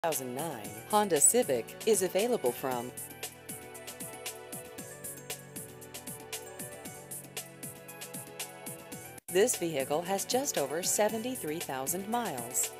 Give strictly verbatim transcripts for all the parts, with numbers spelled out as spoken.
two thousand nine Honda Civic is available from. This vehicle has just over seventy-three thousand miles.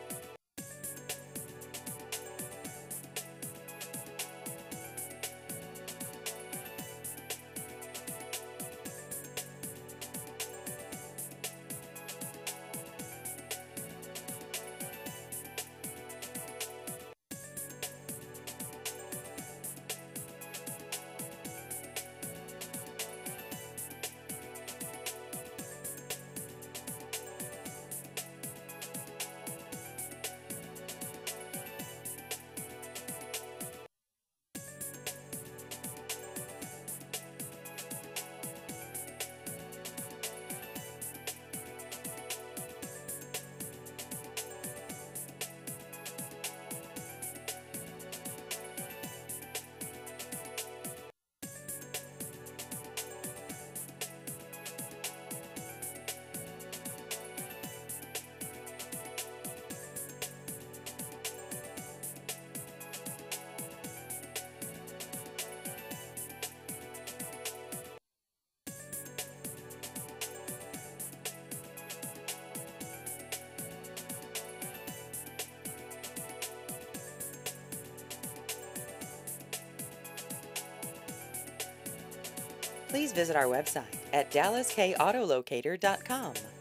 Please visit our website at dallas k auto locator dot com.